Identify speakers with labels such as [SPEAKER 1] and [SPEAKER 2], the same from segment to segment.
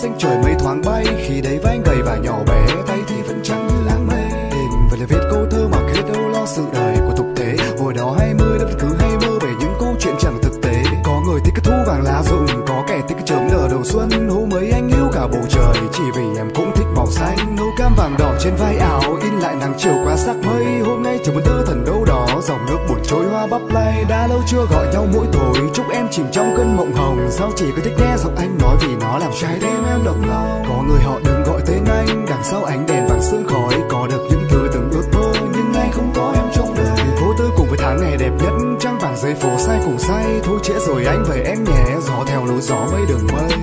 [SPEAKER 1] xanh trời mây thoáng bay, khi đấy vai anh gầy và nhỏ bé, tay thì vẫn trắng như láng mây. Đêm vậy là viết câu thơ mà kết đâu lo sự đời của tục tế. Hồi đó 20 đâm cứ hay mơ về những câu chuyện chẳng thực tế. Có người thích cái thu vàng lá rụng, có kẻ thích cái chớm nở đầu xuân. Hôm ấy anh yêu cả bầu trời, chỉ vì em cũng thích màu xanh. Nâu cam vàng đỏ trên vai áo, in lại nắng chiều qua sắc mây. Hôm nay chẳng muốn tơ thần đâu đó, dòng nước buồn trôi hoa bắp lay. Đã lâu chưa gọi nhau mỗi tối, chúc em chìm trong cơn mộng hồng. Sao chỉ có thích nghe giọng anh nói vì nó làm trái tim em động lòng. Có người họ đừng gọi tên anh, đằng sau ánh đèn vàng sương khói. Có được những thứ từng ước mơ, nhưng anh không có em trong đời. Phố tư cùng với tháng ngày đẹp nhất, trăng vàng dưới phố say cùng say. Thôi trễ rồi anh về em nhé, gió theo lối gió mây đường mây.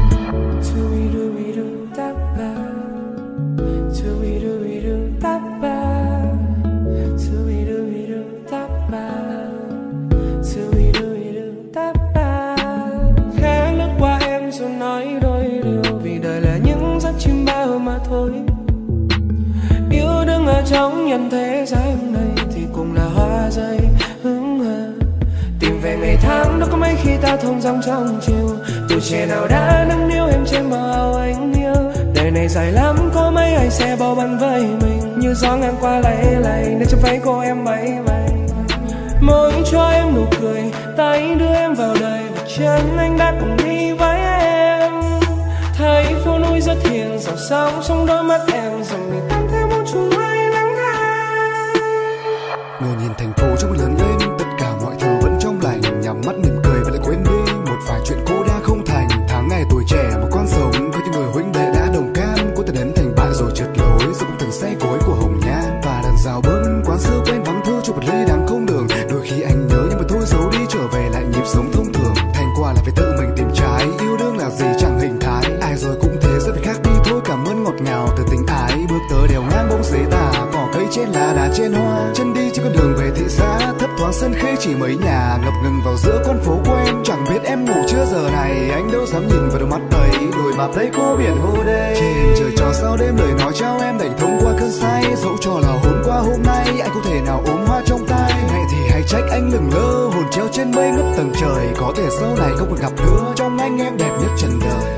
[SPEAKER 2] Khẽ lướt qua em rồi nói đôi điều, vì đời là những giấc chim bao mà thôi. Yêu đương ở trong nhân thế gian này thì cũng là hoa rơi hững hờ. Tìm về ngày tháng đó có mấy khi ta thông dong trong chiều. Tuổi trẻ nào đã nâng niu em trên bờ anh yêu. Đời này dài lắm có mấy ai sẽ bao băn với mình. Như gió ngang qua lay lay để trong váy cô em bay bay. Mong cho em nụ cười, tay đưa em vào đời. Và chân anh đã cùng đi với em. Thấy phố núi rất hiền, dòng sóng trong đôi mắt em dòng để tan theo một chùm mây nắng than.
[SPEAKER 1] Ngồi nhìn thành phố trong lớn lên, tất cả mọi thứ vẫn trong lành. Nhắm mắt mỉm cười và lại quên đi một vài chuyện cũ đã không thành. Tháng ngày tuổi trẻ một con sống với những người huynh đệ đã đồng cam. Cô ta đến thành bại rồi trượt lối, rồi cũng từng say cối của hồng nhan. Và đàn rào bưng quán xưa quen vắng thưa cho một ly đáng không đường. Đôi khi anh nhớ nhưng mà thôi giấu đi, trở về lại nhịp sống thông thường. Thành quả là phải tự mình tìm trái, yêu đương là gì chẳng hình thái. Ai rồi cũng thế sẽ phải khác đi thôi, cảm ơn ngọt ngào từ tình ái. Bước tới đèo ngang bông giấy tà, cỏ cây trên lá đá trên hoa. Chân đi trên con đường về thị xã, thấp thoáng sân khê chỉ mấy nhà. Ngập ngừng vào giữa con phố quen, chẳng biết em ngủ chưa giờ này. Anh đâu dám nhìn vào đôi mắt ấy, đôi bạt lấy cô biển hồ đây. Trên trời trò sao đêm lời nói trao em đẩy thông qua cơn say. Dẫu cho là hôm qua hôm nay anh không thể nào ôm hoa trong tay. Ngày thì hay trách anh lừng lơ, hồn treo trên mây ngất tầng trời. Có thể sau này không còn gặp nữa, trong anh em đẹp nhất trần đời.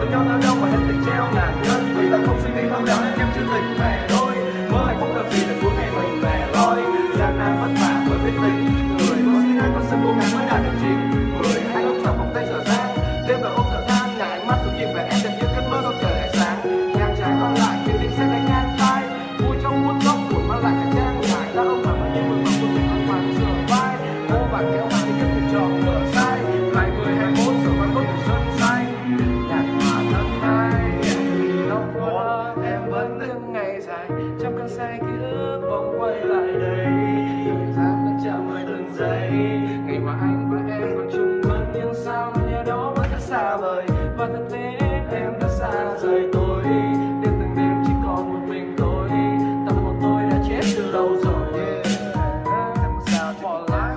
[SPEAKER 2] nhau tới đâu mà hết tình treo ngàn cân. Người ta không suy nghĩ thấu đáo nên em chưa tình về đôi. Mơ hạnh phúc làm gì để cuối ngày mình về lôi. Gian nan vất vả mới biết tình người. Có riêng ai có sự cố gắng mới đạt được chính người. Hai ông chồng vòng tay dở dang, đêm về ôm thở than, nhà ánh mắt tôi nhìn về em đẹp như cơn mơ trong trời ánh sáng. Nhang trái còn lại khi tình sẽ đánh ngang tay. Vui trong phút chốc buồn mang lại cả trang ngại. Ta ông làm bao nhiêu mừng mà cuộc tình không màn sửa vai. Ô bạn kéo mang thì kết thúc tròn ngựa sai. Lại 10-21 giờ vẫn có tuổi xuân xanh. Nhạt mà thân hai lúc đó em vẫn đứng ngày dài trong cơn say ký ức vòng quay lại đây. Thời gian đã chậm lại từng giây. Ngày mà anh và em còn chung bước nhưng sao mà nhớ đó vẫn rất xa vời. Và thực tế em đã xa rời tôi. Đêm từng đêm chỉ còn một mình tôi. Tâm hồn tôi đã chết từ lâu rồi. Em sao bỏ lại.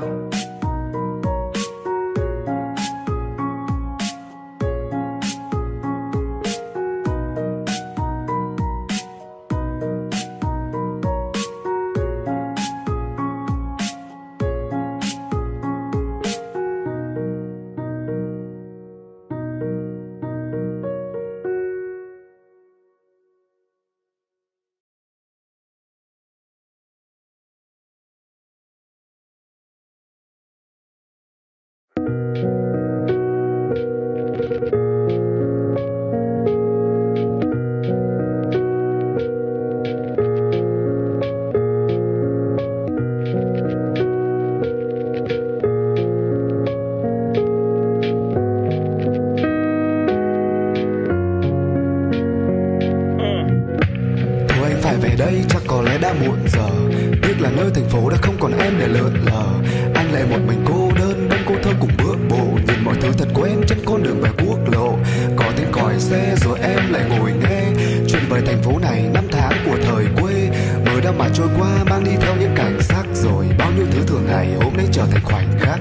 [SPEAKER 1] Về đây chắc có lẽ đã muộn giờ. Tiếc là nơi thành phố đã không còn em để lượn lờ. Anh lại một mình cô đơn bên cô thơ cùng bước bộ. Nhìn mọi thứ thật quen trên con đường về quốc lộ. Có tiếng còi xe rồi em lại ngồi nghe chuyện về thành phố này năm tháng của thời quê. Mới đã mà trôi qua mang đi theo những cảnh sắc. Rồi bao nhiêu thứ thường ngày hôm nay trở thành khoảnh khắc.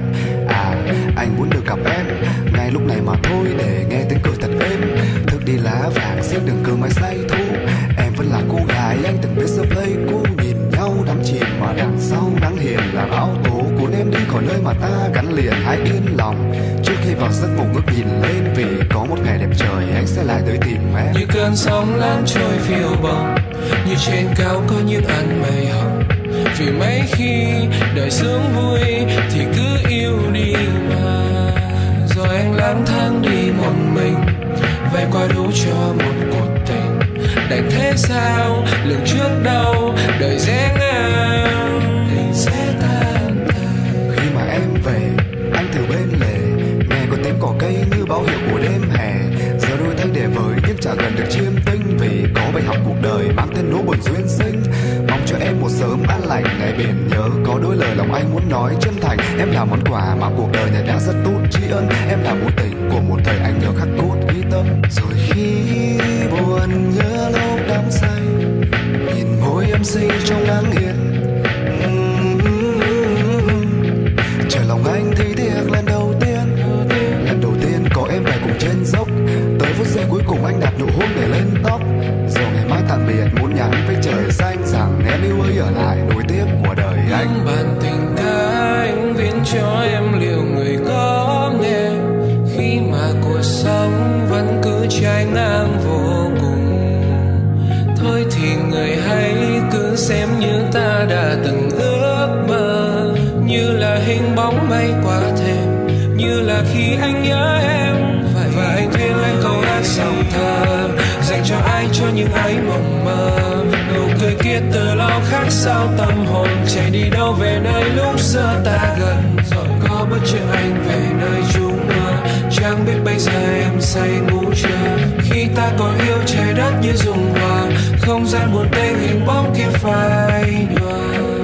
[SPEAKER 1] Anh muốn được gặp em ngay lúc này mà thôi, để nghe tiếng cười thật êm. Thức đi lá vàng xếp đường cưa máy say thu. Em vẫn là cô gái anh từng biết sớm lấy cô. Nhìn nhau đắm chìm mà đằng sau nắng hiền là bão tố cuốn em đi khỏi nơi mà ta gắn liền. Hãy yên lòng trước khi vào giấc ngủ ngước nhìn lên, vì có một ngày đẹp trời anh sẽ lại tới tìm em.
[SPEAKER 2] Như cơn sóng lan trôi phiêu bồng, như trên cao có những áng mây hồng. Vì mấy khi đời sướng vui thì cứ yêu đi mà. Rồi anh lang thang đi một mình, vậy qua đủ cho một cuộc tình. Đành thế sao lường trước đâu đời rẽ ngang, tình sẽ tan tàn.
[SPEAKER 1] Khi mà em về anh từ bên lề, nghe có tiếng cỏ cây như báo hiệu của đêm hè. Giờ đôi tay để vời nhưng chả gần được chiêm tinh, vì có bài học cuộc đời mang tên nỗi buồn duyên sinh. Mong cho em một sớm an lành ngày biển nhớ, có đôi lời lòng anh muốn nói chân thành. Em là món quà mà cuộc đời này đã rất tốt tri ân. Em là mối tình của một thời anh nhớ khắc cốt ghi tâm. Rồi khi buồn nhớ lúc đắm say, nhìn môi em xinh trong nắng hiền. Trời lòng anh thì tiếc lần đầu tiên có em về cùng trên dốc. Tới phút giây cuối cùng anh đặt nụ hôn để lên tóc. Rồi ngày mai tạm biệt muốn nhắn với trời xanh rằng em yêu ơi ở lại nối tiếp của đời anh.
[SPEAKER 2] Những bản tình ca anh viết cho em liệu người có nghe, khi mà cuộc sống vẫn cứ trái ngang vô cùng. Thôi thì người hãy cứ xem như ta đã từng ước mơ, như là hình bóng bay qua thềm, như là khi anh nhớ em. Và anh viết lên câu hát song thơ dành cho ai, cho những ai mộng mơ. Nụ cười kia từ lâu khác sao tâm hồn chạy đi đâu về nơi lúc xưa ta gần. Rồi có bước chân anh về nơi trú mưa, chẳng biết bây giờ em say ngủ chưa. Khi ta còn yêu trời đất như dung hòa, không gian buồn tênh hình bóng kia phai nhòa.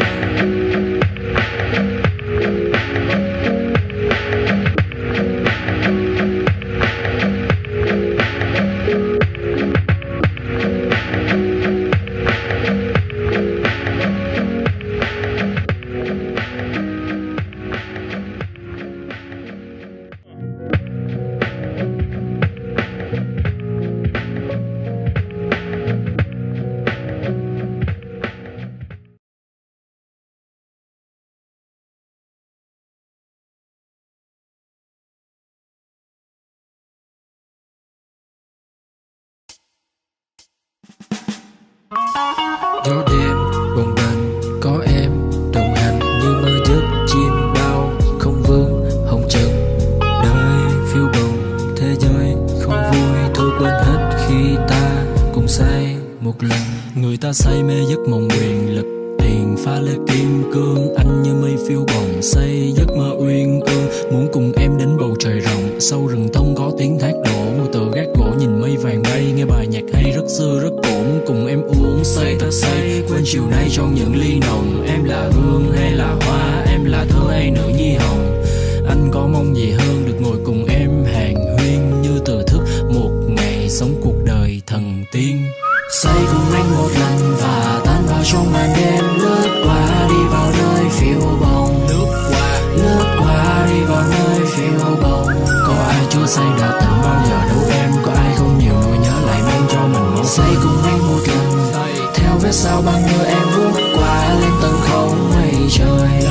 [SPEAKER 3] Gió đêm bồng bềnh có em đồng hành như mơ giấc chim bao không vương hồng trần. Đời phiêu bồng thế giới không vui thôi quên hết khi ta cùng say một lần. Người ta say mê giấc mộng quyền lực tiền pha lê kim cương. Anh như mây phiêu bồng say giấc mơ uyên ương. Muốn cùng em đến bầu trời rộng sâu rừng thông có tiếng thác đổ. Ngồi tựa gác gỗ nhìn mây vàng bay nghe bài nhạc hay rất xưa rất cổ. Muốn cùng em uống say ta say quên chiều nay trong những ly nồng. Em là hương hay là hoa, em là thơ hay nữ nhi hồng. Anh có mong gì hơn được ngồi cùng em hàn huyên như từ thức một ngày sống cuộc đời thần tiên. Say cùng anh một lần và tan vào trong màn đêm. Lướt qua đi vào nơi phiêu bồng. Lướt qua đi vào nơi phiêu bồng. Có ai chưa say đã từng bao giờ đâu em. Có ai không nhiều nỗi nhớ lại mang cho mình một. Say cùng anh một lần theo vết sao băng như em vút qua lên tầng không mây trời.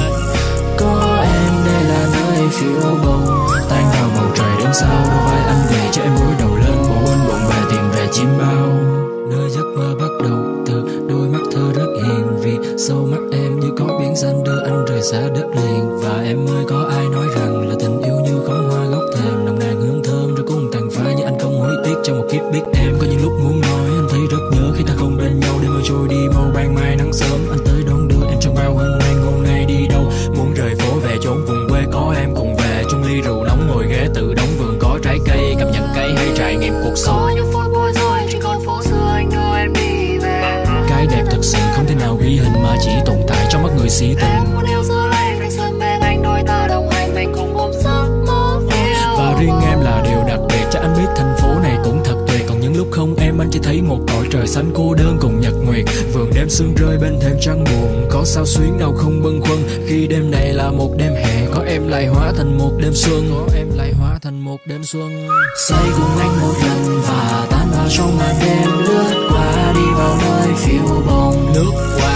[SPEAKER 3] Có em đây là nơi phiêu bồng. Tan vào bầu trời đêm sao đôi vai anh về cho em gối đầu lên. Bỏ quên bộn bề tìm về chim bao. Nơi giấc mơ bắt đầu từ đôi mắt thơ rất hiền. Vì sâu mắt em như có biển xanh đưa anh rời xa đất liền. Và em ơi có ai nói rằng là tình yêu như khóm hoa gốc thềm. Nồng nàn hương thơm rồi cũng tàn phai như anh không hối tiếc trong một kiếp biết em. Có những lúc muốn nói anh thấy rất nhớ khi ta không bên nhau. Đêm mưa trôi đi mau ban mai nắng sớm. Anh tới đón đưa em trong bao hân hoan hôm nay đi đâu. Muốn rời phố về chốn vùng quê có em cùng về. Chung ly rượu nóng ngồi ghế tự đóng vườn có trái cây. Cảm nhận cây hay trải nghiệm cuộc sống.
[SPEAKER 4] Có những phút bối rối trên con phố xưa anh đưa em đi về.
[SPEAKER 3] Cái đẹp thật sự không thể nào ghi hình mà chỉ tồn tại trong mắt người si tình.
[SPEAKER 4] Em muốn yêu giữa lane anh sân bên anh đôi ta đồng hành mình cùng ôm giấc mơ phiêu.
[SPEAKER 3] Và riêng em là điều đặc biệt cho anh biết thành phố này cũng thật tuyệt. Còn những lúc không em anh chỉ thấy một cõi trời xanh cô đơn cùng nhật nguyệt. Vườn đêm sương rơi bên thềm trăng buồn. Có sao xuyến đâu không bâng khuâng. Khi đêm này là một đêm hè có em lại hóa thành một đêm xuân. Có em lại hóa thành một đêm xuân. Say cùng anh một lần và tan vào trong màn đêm. Lướt qua đi vào nơi phiêu bồng. Lướt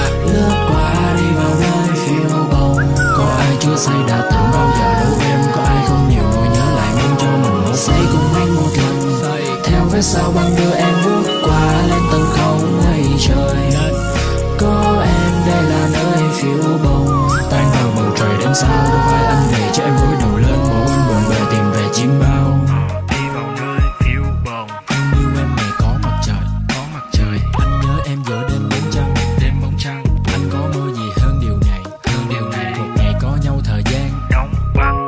[SPEAKER 3] qua đi vào nơi phiêu bồng. Có ai chưa say đã từng bao giờ đâu em. Có ai không nhiều nỗi nhớ lại mang cho mình một. Say cùng anh một lần theo vết sao băng đưa em vút qua lên tầng không mây trời. Có em đây là nơi phiêu bồng. Tan vào bầu trời đêm sao đôi vai anh về cho em gối đầu lên. Bỏ quên buồn về tìm về chim bao. Đi vào nơi phiêu bồng. Anh yêu em ngày có mặt trời. Anh nhớ em giữa đêm bóng trăng. Anh có mơ gì hơn điều này. Một ngày có nhau thời gian đóng băng.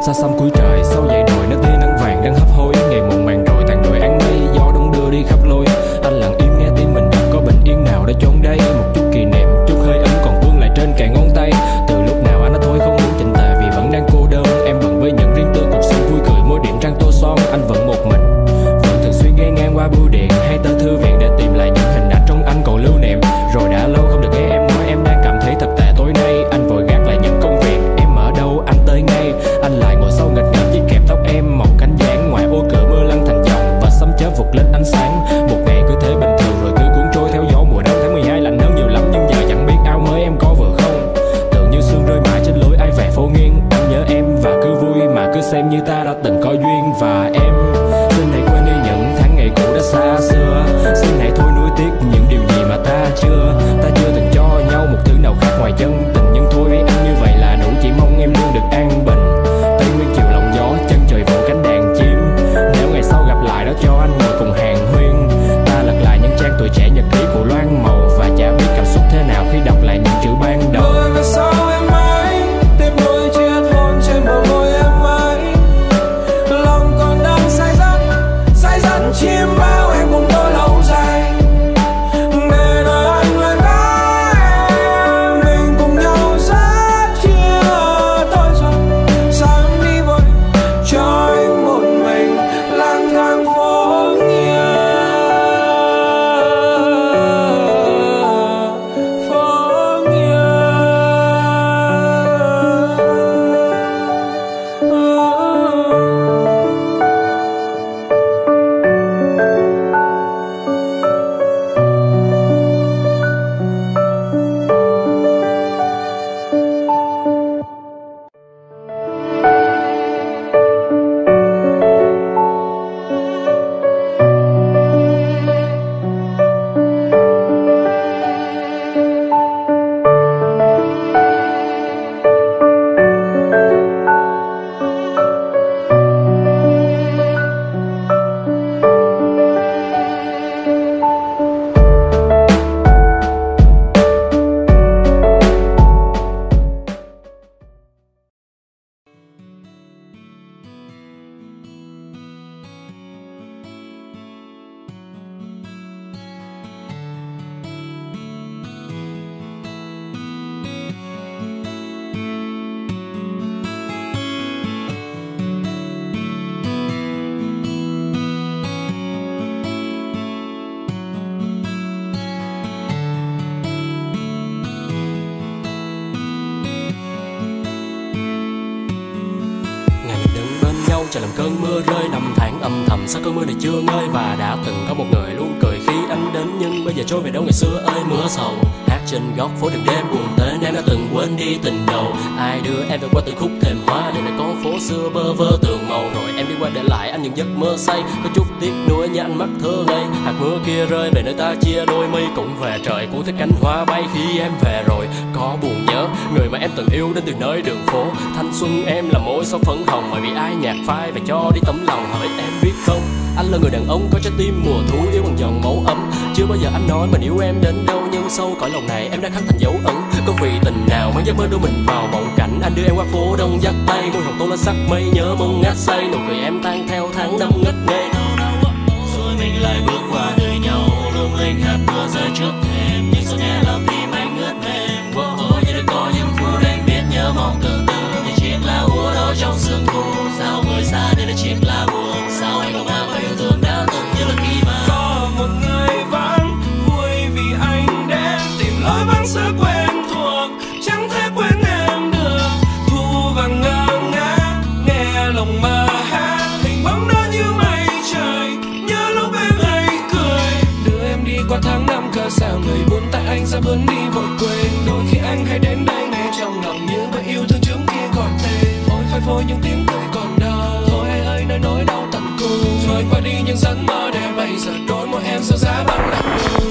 [SPEAKER 3] Xa xăm cuối trời sau dậy đồi nó tia nắng vàng đang hấp hối. Ngày muộn màng rồi tàn đồi áng mây gió đông đưa đi khắp lối. Anh lặng im nghe tim mình đập, có bình yên nào đã chốn đây. Một chút kỷ niệm, chút hơi ấm còn vương lại trên cài ngón tay. Từ lúc nào anh đã thôi không muốn chỉnh tề vì vẫn đang cô đơn. Em bận với những riêng tư cuộc sống vui cười môi điểm trang tô son. Anh vẫn một mình, vẫn thường xuyên ghé ngang qua bưu điện hay tờ thư viện để tìm lại những hình ảnh trong anh còn lưu niệm. Rồi đã lâu không được nghe em nói em đang cảm thấy thật tệ tối nay. Anh vội gác lại những công việc, em ở đâu anh tới ngay. Anh lại ngồi sau nghịch ngợm chiếc kẹp tóc em màu cánh gián. Ngoài ô cửa mưa lăn thành dòng và sấm chớp vụt lên ánh sáng. Một ngày cứ thế bình thường rồi cứ cuốn trôi theo gió. Mùa đông tháng 12 lạnh hơn nhiều lắm nhưng giờ chẳng biết áo mới em có vừa không. Tưởng như sương rơi mãi trên lối ai về phố nghiêng. Anh nhớ em và cứ vui mà cứ xem như ta đã từng có duyên. Và em xin hãy quên đi những tháng ngày cũ đã xa xưa. Xin hãy thôi nuối tiếc những điều gì mà ta chưa từng cho nhau một thứ nào khác ngoài chân tình. Nhưng thôi anh như vậy là đủ, chỉ mong em luôn được an bình. Tây nguyên chiều lòng gió, chân trời vỗ cánh đàn chim. Nếu ngày sau gặp lại đó cho anh ngồi cùng hàng huyên. Ta lật lại những trang tuổi trẻ nhật ký của loan màu. Và chả biết cảm xúc thế nào khi đọc lại những chữ ban đầu.
[SPEAKER 2] Rồi về sau em anh tiếp nối chiếc hôn trên bờ môi em anh. Lòng còn đang say dắt chim bao em cùng tôi lâu dài. Để đời anh lại có em, mình cùng nhau rất chia. Thôi rồi sao em đi vội cho anh một mình lang thang phố nhớ.
[SPEAKER 3] Chờ làm cơn mưa rơi năm tháng âm thầm, sao cơn mưa này chưa ngơi. Và đã từng có một người luôn cười khi anh đến, nhưng bây giờ trôi về đâu ngày xưa ơi mưa sầu. Hát trên góc phố đường đêm buồn tên em đã từng quên đi tình đầu. Ai đưa em về qua từng khúc thềm hoa, để lại con phố xưa bơ vơ tường màu. Rồi em đi qua để lại anh những giấc mơ say, có chút tiếc nuối như anh mắt thơ ngây. Hạt mưa kia rơi về nơi ta chia đôi, mây cũng về trời cuốn theo cánh hoa bay. Khi em về rồi có buồn nhớ người mà em từng yêu đến từ nơi đường phố. Thanh xuân em là môi son phấn hồng, bởi vì ai nhạt phai và cho đi tấm lòng. Hỏi em biết không, anh là người đàn ông có trái tim mùa thu yêu bằng dòng máu ấm. Chưa bao giờ anh nói mình yêu em đến đâu, nhưng sâu cõi lòng này em đã khắc thành dấu ấn. Có vì tình nào mang giấc mơ đưa mình vào mộng cảnh. Anh đưa em qua phố đông dắt tay, môi hồng tô lên sắc mây nhớ mong ngát say. Nụ cười em tan theo tháng năm ngất ngây. Rồi mình lại bước qua đời nhau, lung linh hạt mưa rơi trước thềm. Nhưng sao nghe làm tim anh ướt mềm. Wow, như đã có những phút anh biết nhớ mong từ từ. Như chiếc lá úa đó trong sương thu. Sao người xa nên là chiếc lá buồn. Sao anh không mang yêu thương đã từng như là khi mà
[SPEAKER 2] có một người vẫn vui vì anh đến tìm lối vắng xưa quen thuộc, chẳng thể quên em được. Thu vàng ngơ ngác nghe lòng mơ hát, hình bóng đó như mây trời. Nhớ lúc em hay cười, đưa em đi qua tháng năm cớ sao người buồn tại anh ra bướm đi vội quên. Đôi khi anh hay đến đây nghe trong lòng như vậy yêu thương trước kia còn tên. Ôi phai phôi những tiếng cười còn đau, thôi ai ơi nơi nỗi đau tận cùng. Rồi qua đi những giấc mơ để bây giờ đôi môi em sao giá bằng lạnh lùng.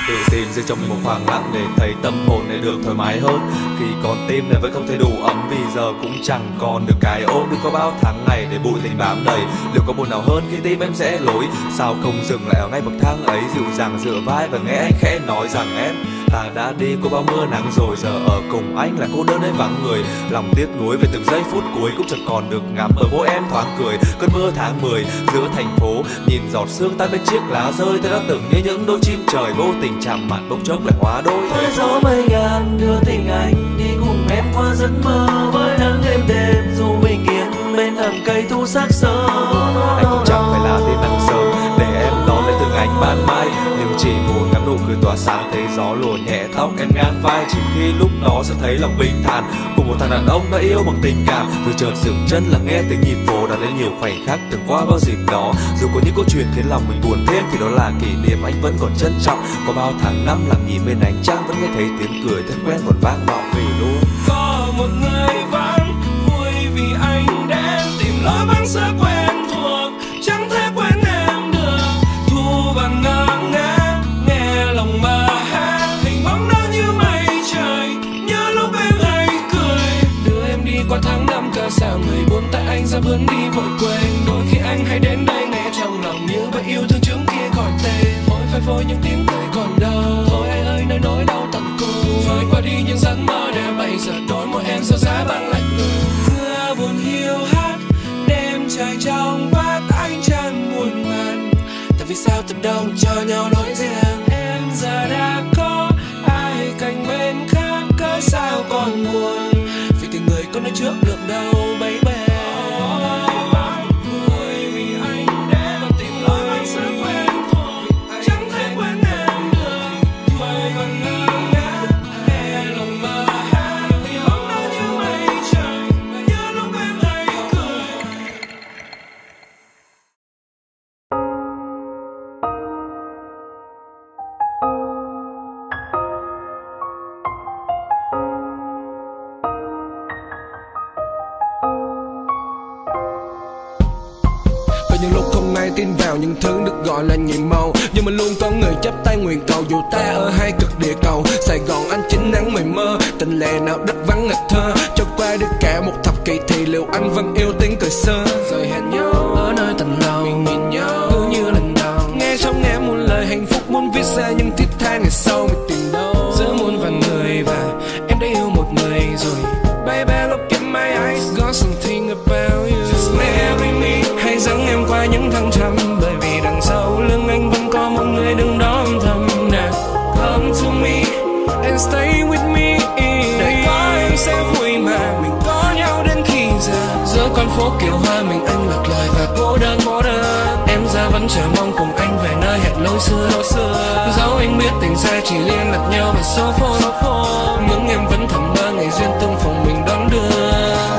[SPEAKER 5] tự tìm riêng trong mình một khoảng lặng để thấy tâm hồn này được thoải mái hơn. Khi con tim này vẫn không thấy đủ ấm vì giờ cũng chẳng còn được cái ôm. Đừng có bao tháng ngày để bụi tình bám đầy. Liệu có buồn nào hơn khi tim em sẽ lối? Sao không dừng lại ở ngay bậc thang ấy, dịu dàng dựa vai và nghe anh khẽ nói rằng em ta đã đi qua bao mưa nắng rồi, giờ ở cùng anh là cô đơn hay vắng người. Lòng tiếc nuối về từng giây phút cuối cũng chẳng còn được ngắm ở môi em thoáng cười. Cơn mưa tháng 10 giữa thành phố, nhìn giọt sương tan bên chiếc lá rơi. Ta đã từng như những đôi chim trời vô tình chạm mặt bỗng chốc lại hóa đôi.
[SPEAKER 2] Với gió mây ngàn đưa tình anh đi cùng em qua giấc mơ, với nắng êm đêm dù bình yên bên hàng cây thu sắc sớm.
[SPEAKER 5] Anh cũng chẳng phải là tia nắng sớm để em đón lấy từng ánh ban mai, nhưng chỉ muốn ngắm nụ cười tỏa sáng, thấy gió luồn nhẹ tóc em ngang vai. Chỉ khi lúc đó sẽ thấy lòng bình thản cùng một thằng đàn ông đã yêu bằng tình cảm. Rồi chợt dừng chân là nghe tiếng nhịp phố đã đến nhiều khoảnh khắc từng qua bao dịp đó. Dù có những câu chuyện khiến lòng mình buồn thêm thì đó là kỷ niệm anh vẫn còn trân trọng. Có bao tháng năm lặng nhìn bên ánh trăng vẫn nghe thấy tiếng cười thân quen còn vang vọng về luôn.
[SPEAKER 2] Có một người vẫn vui vì anh đến tìm lối vắng xưa quen thuộc, chẳng thể quên em được. Thu vàng ngơ ngác nghe lòng mơ hát, hình bóng đó như mây trời nhớ lúc em hay cười. Đưa em đi qua tháng năm cỡ sao người buồn tại anh ra bướm đi vội quên. Đôi khi anh hay đến đây nghe trong lòng như vậy yêu thương chứng kia gọi tên. Ôi phải vội những tiếng cười còn đâu, thôi anh ơi nơi nỗi đau tận cùng. Vơi qua đi những giấc mơ để bây giờ đôi môi em sao giá băng lạnh lùng. Mưa buồn hiu hắt đêm trời trong vắt anh chẳng buồn màn. Tại vì sao từ đầu cho nhau lối riêng, em giờ đã có ai cạnh bên khác cớ sao còn buồn. Vì tình người có nói trước được đâu baby. Những lúc không ai tin vào những thứ được gọi là nhiệm màu, nhưng mà luôn có người chấp tay nguyện cầu. Dù ta ở hai cực địa cầu, Sài Gòn anh chính nắng mây mơ, tình lệ nào đất vắng ngật thơ. Cho qua được cả một thập kỷ thì liệu anh vẫn yêu tiếng cười xưa? Rồi hẹn nhau ở nơi tận lòng, nhìn nhau cứ như lần đầu. Nghe trong em muôn lời hạnh phúc muốn viết ra những thiết tha ngày sau mình tìm đâu. Giữa muôn vàn người và em đã yêu một người rồi. Baby look in my eyes, got something about you. Just marry me. Hãy dẫn em qua những thăng trầm, bởi vì đằng sau lưng anh vẫn có một người đứng đó âm thầm. Nào, come to me and stay with me. Để có em sẽ vui mà mình có nhau đến khi già. Giữa con phố kiều hoa mình anh lạc loài và cô đơn. Em ra vẫn chờ mong cùng anh về nơi hẹn lối xưa. Dẫu anh biết tình xa chỉ liên lạc nhau vào số phone, nhưng em vẫn thầm mơ ngày duyên tương phùng mình đón đưa.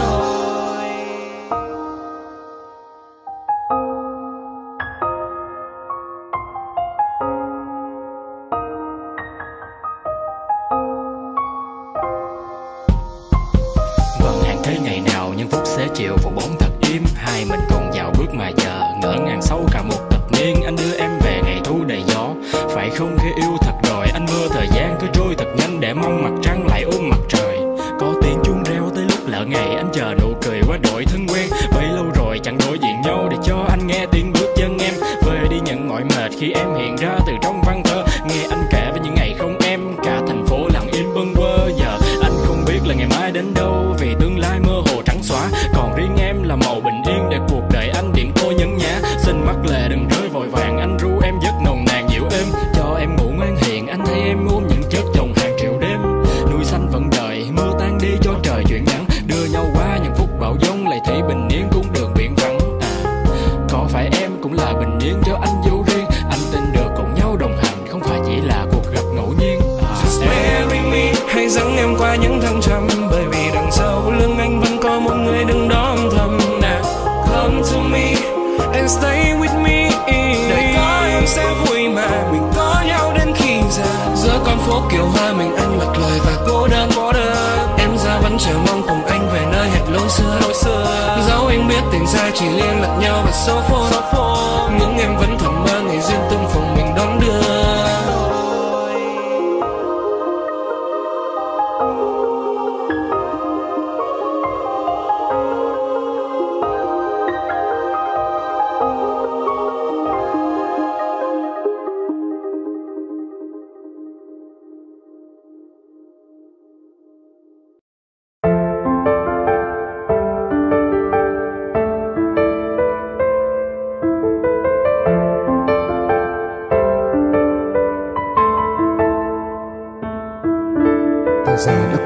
[SPEAKER 3] Ngày nào những phút xế chiều phủ bóng thật im, hai mình cùng vào bước mà giờ ngỡ ngàng sâu cả một thập niên. Anh đưa em về ngày thu đầy gió, phải không khi yêu thật rồi anh mơ thời gian cứ trôi thật nhanh để mong mặt trăng lại ôm mặt trời. Có tiếng chuông reo tới lúc lỡ ngày, anh chờ nụ cười qua đội thân quen. Bấy lâu rồi chẳng đối diện nhau để cho anh nghe tiếng bước chân em về đi nhận mỏi mệt khi em hiện ra từ trong văn thơ. Nghe anh kể về những ngày không em, cả thành phố lặng im bâng quơ. Giờ anh không biết là ngày mai đến đâu, vì tương lai mơ hồ trắng xóa. Còn riêng em là màu bình yên để cuộc đời anh điểm cô nhân nhã. Xin mắc lệ đừng rơi vội vàng, anh ru em giấc nồng nàn dịu êm. Cho em ngủ ngoan hiền, anh thấy em ôm những chất chồng hàng triệu đêm. Núi xanh vẫn đợi, mưa tan đi cho trời chuyển nắng. Đưa nhau qua những phút bão giông, lại thấy bình yên cũng đường biển vắng. Có phải em cũng là bình yên cho anh vô riêng? Anh tin được cùng nhau đồng hành, không phải chỉ là cuộc gặp ngẫu nhiên.
[SPEAKER 2] Just marry me. Hãy dẫn em qua những thăng trầm, bởi vì đằng sau lưng anh vẫn có một người đứng đó âm thầm. Nào, come to me and stay with me. Để có em sẽ vui mà mình có nhau đến khi già. Giữa con phố kiều hoa mình anh lạc loài và cô đơn. Em ra vẫn chờ mong cùng anh về nơi hẹn lối xưa. Dẫu anh biết tình xa chỉ liên lạc nhau vào số phone, nhưng em vẫn thầm mơ ngày duyên tương phùng mình đón đưa.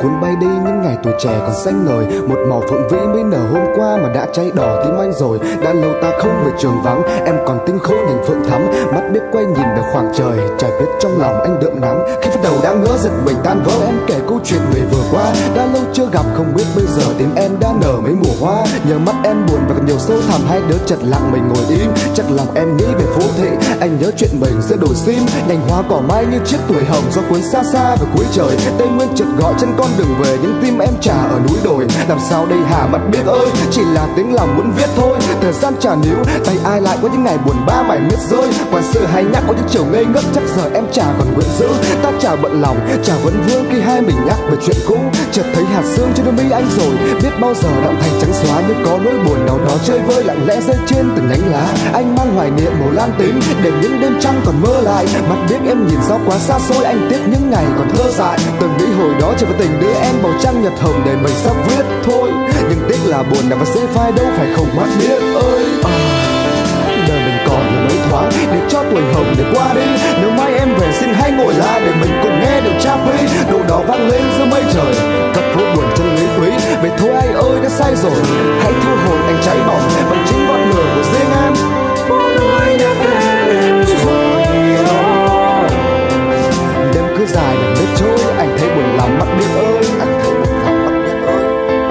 [SPEAKER 1] cuốn bay đi những ngày tuổi trẻ còn xanh ngời. Một màu phượng vĩ mới nở hôm qua mà đã cháy đỏ tim anh rồi. Đã lâu ta không về trường vắng, em còn tinh khôi nhìn phượng thắm. Mắt biết quay nhìn về khoảng trời, trời biết trong lòng anh đượm nắng. Khi bắt đầu đã ngỡ giật mình tan vỡ, em kể câu chuyện người vừa qua. Đã lâu chưa gặp không biết bây giờ tim em đã nở mấy mùa hoa. Nhờ mắt em buồn và còn nhiều sâu thẳm, hai đứa chật lặng mình ngồi im. Chắc lòng em nghĩ về phố thị, anh nhớ chuyện mình giữa đồi sim. Nhành hoa cỏ mai như chiếc tuổi hồng do cuốn xa xa về cuối trời. Tây Nguyên chợt gọi chân con đường về, những tim em trả ở núi đồi. Làm sao đây hả mắt biết ơi, chỉ là tiếng lòng muốn viết thôi. Thời gian trả níu, tay ai lại có những ngày buồn ba mải miết rơi. Quản sự hay nhắc có những chiều ngây ngất, chắc giờ em chả còn nguyện giữ. Ta chả bận lòng, chả vấn vương khi hai mình nhắc về chuyện cũ. Chợt thấy hạt sương trên đôi mi anh rồi, biết bao giờ đọng thành trắng xóa. Nhưng có nỗi buồn nào đó chơi vơi lặng lẽ rơi trên từng nhánh lá. Anh mang hoài niệm màu lam tím để những đêm trăng còn mơ lại. Mắt biết em nhìn sao quá xa xôi, anh tiếc những ngày còn thơ dại. Từng nghĩ hồi đó chỉ có tình đưa em vào trang nhật hồng để mình sắp viết thôi. Nhưng tiếc là buồn nằm vào dễ phai đâu phải không mắt biết ơi. Đời mình còn là mấy thoáng để cho tuổi hồng để qua đi. Nếu mai em về xin hãy ngồi lại để mình cùng nghe được cha quy. Độ đó vang lên giữa mây trời, cấp phố buồn chân lý quý. Vậy thôi ai ơi đã sai rồi, hãy thu hồn anh cháy bỏng bằng chính ngọn lửa của riêng em. Phố núi nhắc em rồi đêm cứ dài đừng biết trôi. Anh thấy buồn lòng mắt biết ơi, anh thấy buồn lòng mắt biết ơi.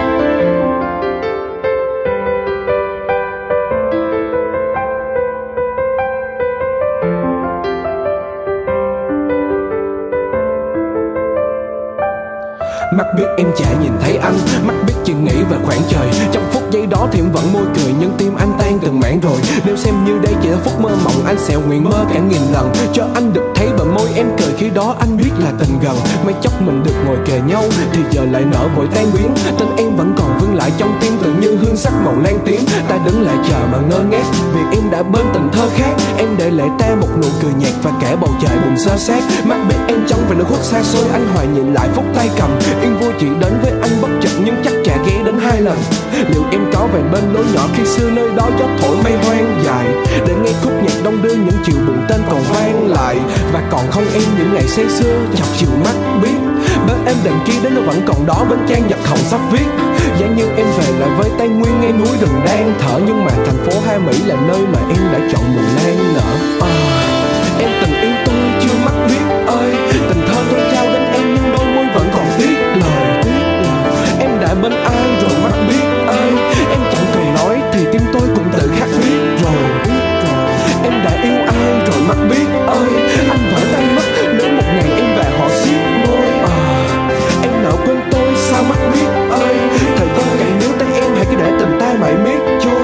[SPEAKER 2] Mắt biết em chả nhìn thấy anh, mắt biết chỉ nghĩ về khoảng trời. Trong phút giây đó thì em vẫn môi cười, nhưng tim anh tan từng mảng rồi. Nếu xem như đây chỉ là phút mơ mộng, anh sẽ nguyện mơ cả nghìn lần cho anh được thấy bờ môi em cười. Khi đó anh biết là tình gần, mấy chốc mình được ngồi kề nhau thì giờ lại nở vội tan biến. Tên em vẫn còn vương lại trong tim, tự như hương sắc màu lan tím. Ta đứng lại chờ mà ngơ ngác vì em đã bên tình thơ khác. Em để lại ta một nụ cười nhạt và cả bầu trời buồn xơ xác. Mắt biết em trong về nỗi khuất xa xôi, anh hoài nhìn lại phút tay cầm. Yên vui chỉ đến với anh bất chợt nhưng chắc chả ghé đến 2 lần. Liệu em có về bên lối nhỏ khi xưa nơi đó gió thổi mây hoang dài, để nghe khúc nhạc đông đưa những chiều buồn tên còn vang lại. Và còn không em những ngày say xưa chọc chiều mắt biết. Bên em đằng kia đến nó vẫn còn đó bên trang nhật hồng sắp viết. Giả như em về lại với Tây Nguyên nghe núi rừng đang thở, nhưng mà thành phố Hai Mỹ là nơi mà em đã chọn mùa lan nở. Em từng yêu tôi chưa mắt biết ơi, tình thơ tôi trao đến em nhưng đôi môi vẫn còn tiếc lời. Em đã bên ai rồi mắt biết ơi, em chẳng cần nói thì tim tôi cũng tự khắc biết rồi. Em đã yêu ai rồi mắt biết ơi, anh vỡ tay mất nếu một ngày em về họ xiết môi. Em nỡ quên tôi sao mắt biết ơi, thời gian càng níu tay em hãy cứ để tình ta mãi miết trôi.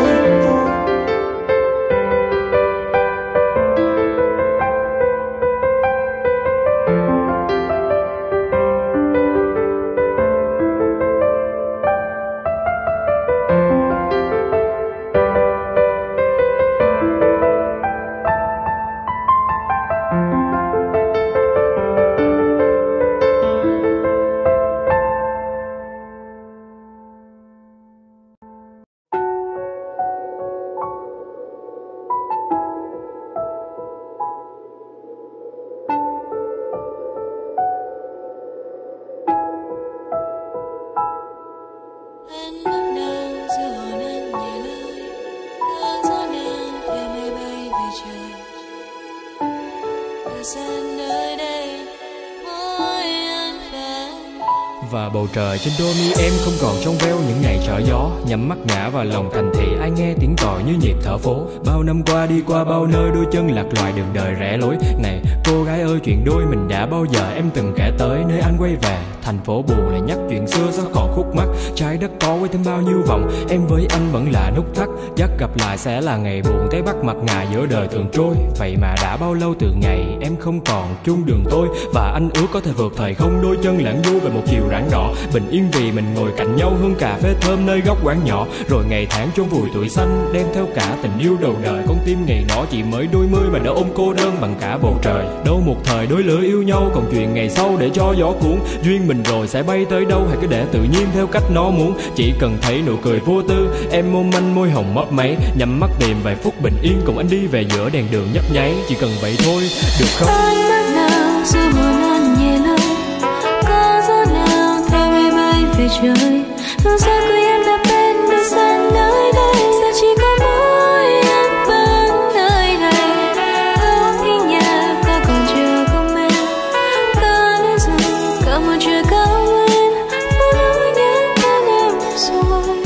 [SPEAKER 3] Và bầu trời trên đôi mi em không còn trong veo những ngày trở gió. Nhắm mắt ngã vào lòng thành thị, ai nghe tiếng còi như nhịp thở phố. Bao năm qua đi qua bao nơi, đôi chân lạc loài đường đời rẽ lối. Này cô gái ơi, chuyện đôi mình đã bao giờ em từng kể tới. Nơi anh quay về thành phố buồn lại nhắc chuyện xưa sao còn khúc mắc. Trái đất có quay thêm bao nhiêu vòng, em với anh vẫn là nút thắt. Chắc gặp lại sẽ là ngày buồn, thấy bắt mặt ngài giữa đời thường trôi. Vậy mà đã bao lâu từ ngày em không còn chung đường tôi. Và anh ước có thể vượt thời không, đôi chân lãng du về một chiều rạng đỏ. Bình yên vì mình ngồi cạnh nhau, hương cà phê thơm nơi góc quán nhỏ. Rồi ngày tháng chôn vùi tuổi xanh, đem theo cả tình yêu đầu đời. Con tim ngày đó chỉ mới đôi mươi mà đã ôm cô đơn bằng cả bầu trời. Đâu một thời đôi lứa yêu nhau, còn chuyện ngày sau để cho gió cuốn. Duyên mình rồi sẽ bay tới đâu, hãy cứ để tự nhiên theo cách nó muốn. Chỉ cần thấy nụ cười vô tư, em ôm anh môi hồng mấp máy. Nhắm mắt tìm vài phút bình yên, cùng anh đi về giữa đèn đường nhấp nháy. Chỉ cần vậy thôi, được không?
[SPEAKER 4] Ánh mắt nào dù buồn ăn nhẹ lời, có gió nào theo
[SPEAKER 6] trời. Thương xa cười em đã bên đưa sang nơi đây, giờ chỉ có mỗi em vẫn nơi này. Có khi nhà có còn chưa không em, có nói rằng cả một trời cao nguyên muốn nói nhớ đến em rồi.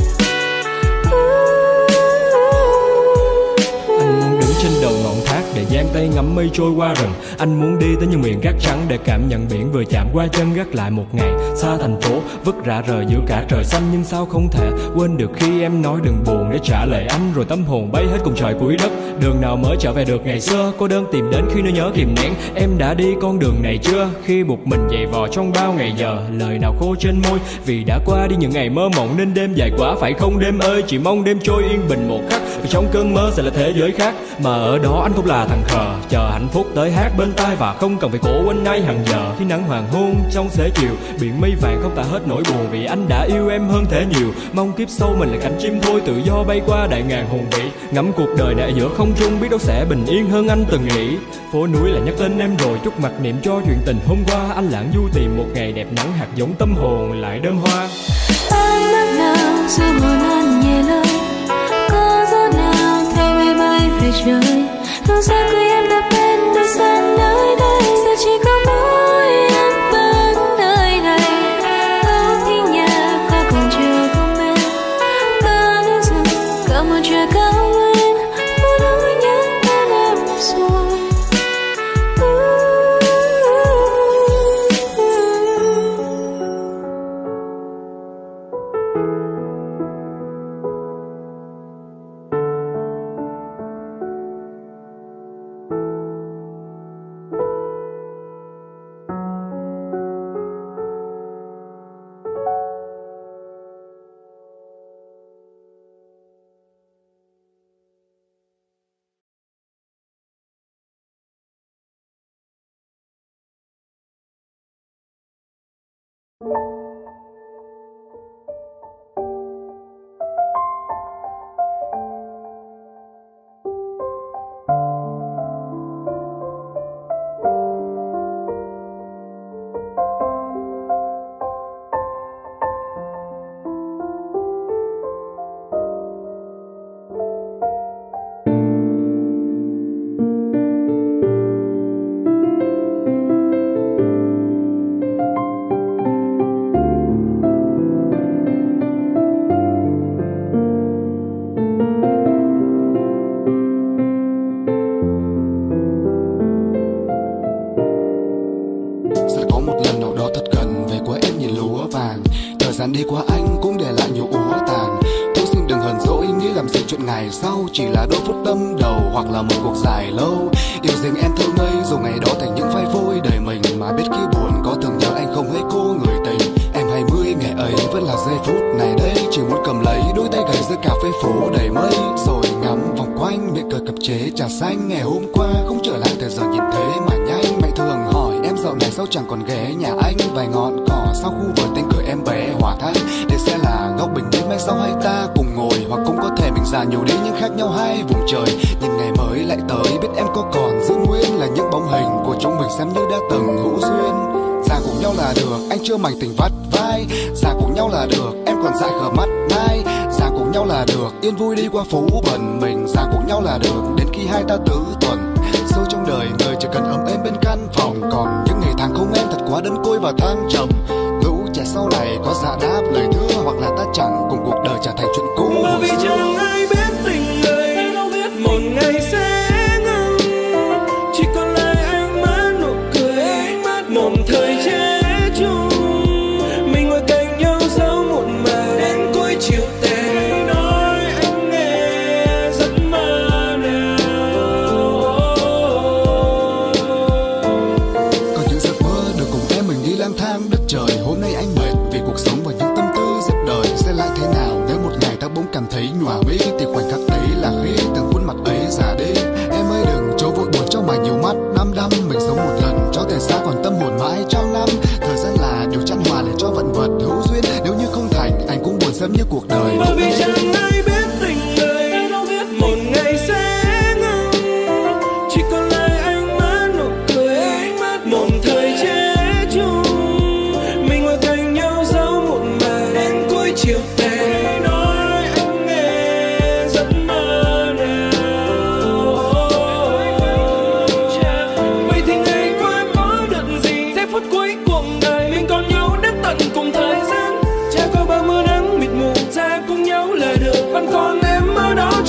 [SPEAKER 3] Anh muốn đứng trên đầu ngọn thác để giang tay ngắm mây trôi qua rừng. Anh muốn đi tới những miền cát trắng để cảm nhận biển vừa chạm qua chân. Gác lại một ngày xa thành phố, vứt rã rời giữa cả trời xanh. Nhưng sao không thể quên được khi em nói đừng buồn để trả lời anh. Rồi tâm hồn bay hết cùng trời cuối đất. Đường nào mới trở về được ngày xưa, cô đơn tìm đến khi nỗi nhớ kìm nén. Em đã đi con đường này chưa, khi buộc mình dày vò trong bao ngày giờ. Lời nào khô trên môi vì đã qua đi những ngày mơ mộng, nên đêm dài quá phải không đêm ơi. Chỉ mong đêm trôi yên bình một khắc, vì trong cơn mơ sẽ là thế giới khác. Mà ở đó anh không là thằng khờ, chờ hạnh phúc tới hát bên tai và không cần phải cổ quên ai hàng giờ. Khi nắng hoàng hôn trong xế chiều, biển mây vàng không tả hết nỗi buồn, vì anh đã yêu em hơn thế nhiều. Mong kiếp sau mình là cánh chim thôi, tự do bay qua đại ngàn hùng vĩ, ngắm cuộc đời này giữa không trung, biết đâu sẽ bình yên hơn anh từng nghĩ. Phố núi là nhắc tên em rồi, chút mặc niệm cho chuyện tình hôm qua. Anh lãng du tìm một ngày đẹp nắng, hạt giống tâm hồn lại đơm hoa.
[SPEAKER 6] Ánh mắt nào giữa hồn anh nhẹ lời, có gió nào thay mây bay về trời. Thương xa cười em đã bên đưa sang nơi đây, giờ chỉ có mỗi em vẫn nơi này. Có khi nhà có còn chưa không em, có nói rằng cả một trời cao nguyên muốn nói nhớ đến em rồi.
[SPEAKER 1] Đi qua anh cũng để lại nhiều úa tàn. Thôi xin đừng hờn dỗi nghĩ làm gì chuyện ngày sau, chỉ là đôi phút tâm đầu hoặc là một cuộc dài lâu. Yêu riêng em thơ ngây dù ngày đó thành những phai phôi đời mình, mà biết khi buồn có từng nhớ anh không hề cô người tình. Em 20 ngày ấy vẫn là giây phút này đây, chỉ muốn cầm lấy đôi tay gầy dưới cà phê phố đầy mây, rồi ngắm vòng quanh miệng cười cập chế trà xanh. Ngày hôm qua không trở lại thời giờ nhìn thế mà nhanh. Mẹ thường hỏi em dạo này sao chẳng còn ghé nhà anh, vài ngọn cỏ sau khu vườn tên cười em bé hỏa thanh để sẽ là góc bình đến mai sau hai ta cùng ngồi, hoặc cũng có thể mình già nhiều đi nhưng khác nhau hai vùng trời. Nhìn ngày mới lại tới biết em có còn giữ nguyên là những bóng hình của chúng mình xem như đã từng hữu duyên. Già cùng nhau là được, anh chưa mảnh tình vắt vai. Già cùng nhau là được, em còn dại khờ mắt mai. Già cùng nhau là được, yên vui đi qua phố bần mình. Già cùng nhau là được, đến khi hai ta tứ tuần. Sâu trong đời người chỉ cần ấm êm bên căn phòng, còn những ngày tháng không em thật quá đơn côi và thăng trầm. Lũ trẻ sau này có dạ đáp lời thưa, hoặc là ta chẳng cùng cuộc đời trở thành chuyện cũ.
[SPEAKER 2] Bởi vì chẳng ai biết tình người một ngày sẽ ngừng, chỉ còn lại ánh mắt nụ cười, một thời trẻ trung. Mình ngồi cạnh nhau dẫu muộn màng đến cuối chiều tệ, nói anh nghe giấc mơ nào.
[SPEAKER 1] Còn những giấc mơ được cùng em mình đi lang thang đất trời. Hôm nay anh mệt vì cuộc sống và những tâm tư rất đời. Sẽ lại thế nào nếu một ngày ta bỗng cảm thấy nhòa mỹ, thì khoảnh khắc ấy là khi từng khuôn mặt ấy già đi. Em ơi đừng cho vội buồn trong mà nhiều mắt đăm đăm. Mình sống một lần cho thể xác còn tâm hồn mãi trăm năm. Thời gian là điều chăn hòa để cho vận vật hữu duyên. Nếu như không thành anh cũng buồn xem như cuộc đời.
[SPEAKER 2] Bởi vì chẳng ai biết tình người một ngày sẽ ngừng, chỉ còn lại ánh mắt nụ cười, một thời trẻ trung. Mình ngồi cạnh nhau dẫu muộn màng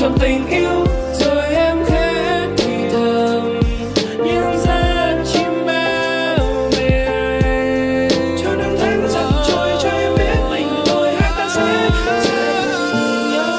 [SPEAKER 2] trong tình yêu. Rồi em khẽ thì thầm những giấc chim bao bề, cho năm tháng dần trôi cho em biết mình thôi hai ta sẽ cùng nhau.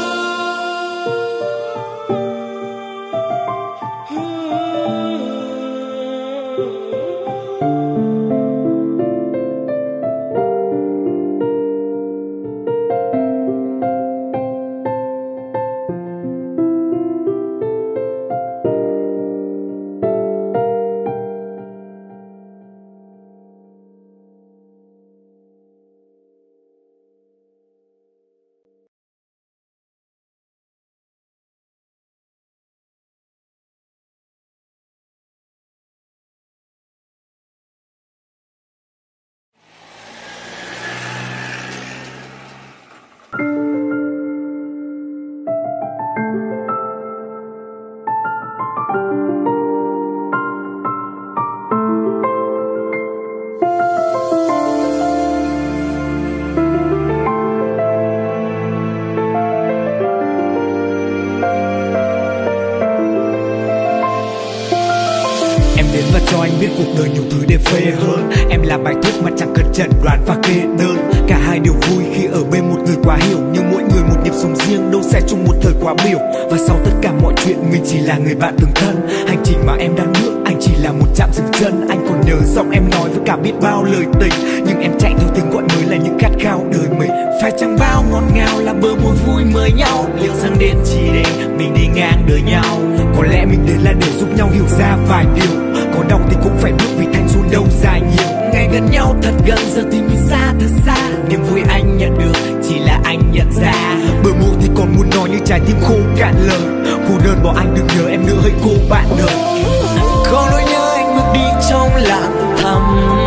[SPEAKER 7] Và cho anh biết cuộc đời nhiều thứ để phê hơn. Em là bài thuốc mà chẳng cần chẩn đoán và kê đơn. Cả hai đều vui khi ở bên một người quá hiểu, nhưng mỗi người một nhịp sống riêng, đâu sẽ chung một thời quá biểu. Và sau tất cả mọi chuyện mình chỉ là người bạn từng thân. Hành trình mà em đang bước anh chỉ là một chạm dừng chân. Anh còn nhớ giọng em nói với cả biết bao lời tình, nhưng em chạy theo tiếng gọi mới là những khát khao đời mình. Phải chẳng bao ngọt ngào là bờ môi vui mới nhau. Liệu rằng đến chỉ để mình đi ngang đời nhau? Có lẽ mình đến là để giúp nhau hiểu ra vài điều. Có đau thì cũng phải bước vì thanh xuân đâu dài nhiều. Ngày gần nhau thật gần, giờ thì mình xa thật xa. Niềm vui anh nhận được chỉ là anh nhận ra. Bờ môi thì còn muốn nói nhưng trái tim khô cạn lời. Cô đơn bỏ anh đừng nhớ em nữa hỡi cô bạn đời. Có nỗi nhớ anh bước đi trong lặng thầm,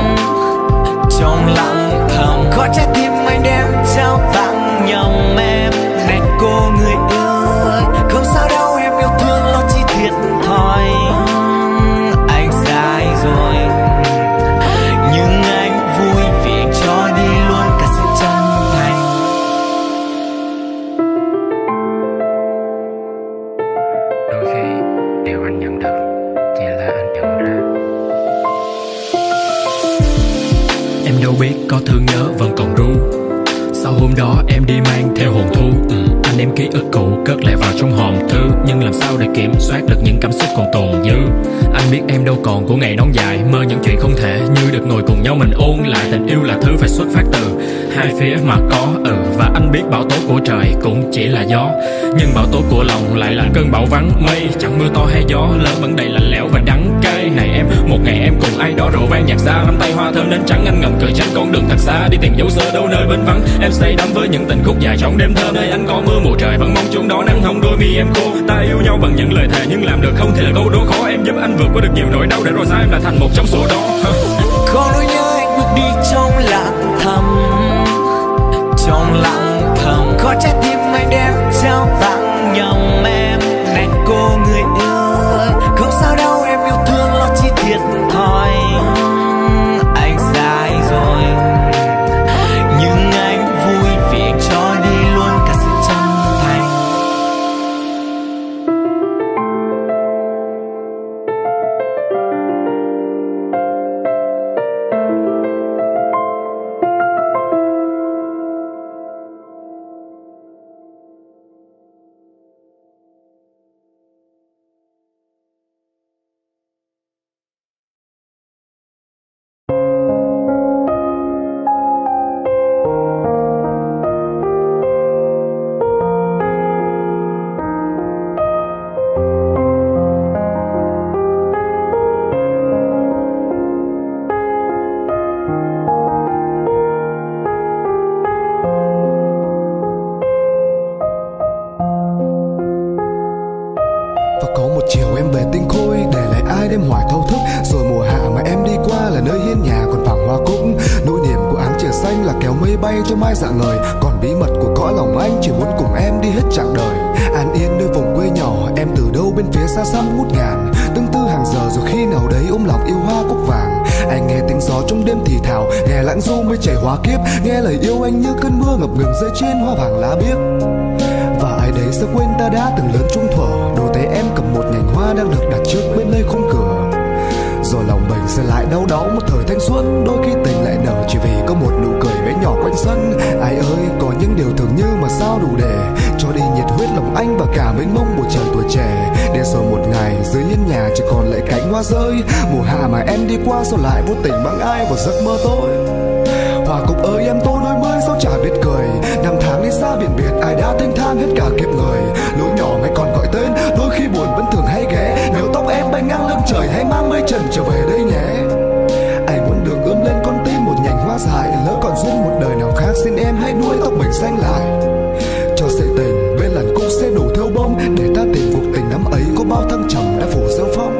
[SPEAKER 7] trong lặng thầm. Có trái tim anh đem trao tặng nhầm em. Này cô người ơi, không sao đâu em yêu thương lo chi thiệt thòi. Anh sai rồi nhưng anh vui vì anh cho đi luôn cả sự chân thành.
[SPEAKER 3] Đôi khi điều anh nhận được chỉ là anh nhận ra. Em đâu biết có thương nhớ vẫn còn ru. Sau hôm đó em đi mang theo hồn thu. Anh đem ký ức cũ cất lại vào trong hòm thư. Nhưng làm sao để kiểm soát được những cảm xúc còn tồn dư. Anh biết em đâu còn của ngày nón dài. Mơ những chuyện không thể như được ngồi cùng nhau mình ôn lại. Tình yêu là thứ phải xuất phát từ hai phía mà có. Và anh biết bão tố của trời cũng chỉ là gió, nhưng bão tố của lòng lại là cơn bão vắng mây. Chẳng mưa to hay gió lớn vẫn đầy lạnh lẽo và đắng cay. Này em, một ngày em cùng ai đó rượu vang nhạc xa, nắm tay hoa thơm đến trắng. Anh ngậm cười tránh con đường thật xa, đi tìm dấu xưa đâu nơi bên vắng. Em say đắm với những tình khúc dài trong đêm thơ. Nơi anh có mưa mùa trời vẫn mong chung đó nắng hồng đôi mi em khô. Ta yêu nhau bằng những lời thề nhưng làm được không thì là câu đố khó. Em giúp anh vượt qua được nhiều nỗi đau để rồi sao em lại thành một trong số đó.
[SPEAKER 7] Có nỗi nhớ anh bước đi trong lặng thầm, trong lặng thầm. Có trái tim anh đem trao tặng nhầm em. Này cô người ơi, không sao đâu em yêu thương lo chi thiệt thòi. Anh sai rồi nhưng anh vui vì anh cho đi luôn cả sự chân thành.
[SPEAKER 1] đêm hoài thâu thức. Rồi mùa hạ mà em đi qua là nơi hiên nhà còn vàng hoa cúc. Nỗi niềm của áng trời xanh là kéo mây bay cho mai dạng ngời. Còn bí mật của cõi lòng anh chỉ muốn cùng em đi hết chặng đời. An yên nơi vùng quê nhỏ, em từ đâu bên phía xa xăm ngút ngàn. Tương tư hàng giờ rồi khi nào đấy ôm lòng yêu hoa cúc vàng. Anh nghe tiếng gió trong đêm thì thào, nghe lại lãng du mới chảy hóa kiếp. Nghe lời yêu anh như cơn mưa ngập ngừng rơi trên hoa vàng lá biếc. Và ai đấy sẽ quên ta đã từng lớn chung thuở. Đôi tay em cầm một nhành hoa đang được đặt trước bên nơi khung cửa. Rồi lòng mình sẽ lại đau đáu một thời thanh xuân. Đôi khi tình lại nở chỉ vì có một nụ cười bé nhỏ quanh sân. Ai ơi, có những điều thường như mà sao đủ để cho đi nhiệt huyết lòng anh và cả mênh mông một trời tuổi trẻ. Để rồi một ngày dưới hiên nhà chỉ còn lại cánh hoa rơi. Mùa hạ mà em đi qua sao lại vô tình mang ai vào giấc mơ tôi. Hòa cục ơi em tôi đôi mươi sao chả biết cười. Năm tháng đi xa biển biệt ai đã thênh thang hết cả kiếp người. Lối nhỏ mày còn gọi tên đôi khi buồn vẫn thường hay ghé. Nếu tóc em bay ngang lưng trời hay mang mây trần trở về đây nhé. Anh muốn đường ươm lên con tim một nhành hoa dài. Lỡ còn duyên một đời nào khác xin em hãy nuôi tóc mình xanh lại. Cho sợi tình bên làn cúc sẽ đủ theo bông. Để ta tìm cuộc tình năm ấy có bao thăng trầm đã phủ rêu phong.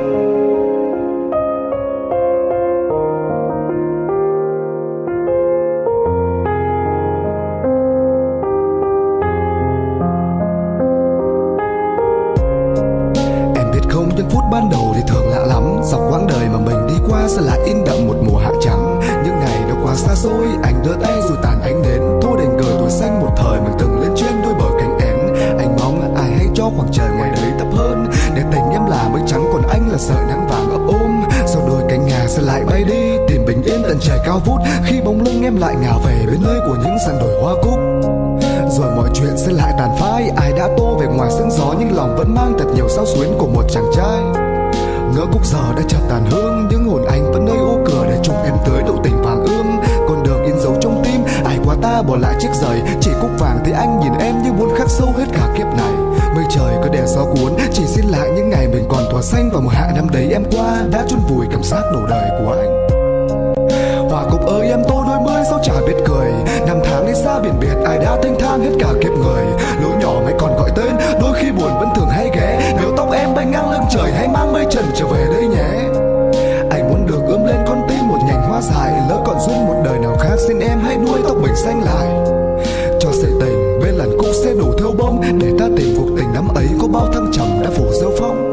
[SPEAKER 1] Những phút ban đầu thì thường lạ lắm. Dọc quãng đời mà mình đi qua sẽ lại in đậm một mùa hạ trắng. Những ngày đã quá xa xôi, anh đưa tay rồi tàn ánh đến. Thôi đành cười tuổi xanh một thời mình từng lên trên đôi bờ cánh én. Anh mong ai hãy cho khoảng trời ngoài đấy thấp hơn. Để tình em là mây trắng còn anh là sợi nắng vàng ấp ôm. Sau đôi cánh nhà sẽ lại bay đi tìm bình yên tận trời cao vút. Khi bóng lưng em lại ngả về bên nơi của những sàn đồi hoa cúc. Rồi mọi chuyện sẽ lại tàn phai. Ai đã tô về ngoài sương gió nhưng lòng vẫn mang thật nhiều sao xuyến của một chàng trai. Ngỡ khúc giờ đã chợt tàn hương. Nhưng hồn anh vẫn nơi ô cửa để chúc em tới độ tình vàng ươm. Con đường in dấu trong tim ai qua ta bỏ lại chiếc giày. Chỉ cúc vàng thì anh nhìn em như muốn khắc sâu hết cả kiếp này. Mây trời có đèn gió cuốn chỉ xin lại những ngày mình còn thuở xanh. Vào mùa hạ năm đấy em qua đã chôn vùi cảm giác đầu đời của anh. Hòa cục ơi em tôi đôi mươi sao chả biết cười. Năm tháng đi xa biển biệt ai đã thênh thang hết cả kiếp người. Lối nhỏ mày còn gọi tên đôi khi buồn vẫn thường hay ghé. Nếu tóc em bay ngang lưng trời hay mang mây trần trở về đây nhé. Anh muốn được ươm lên con tim một nhành hoa dài. Lỡ còn duyên một đời nào khác xin em hãy nuôi tóc mình xanh lại. Cho sợi tình bên làn cúc sẽ đủ theo bông. Để ta tìm cuộc tình năm ấy có bao thăng trầm đã phủ rêu phong.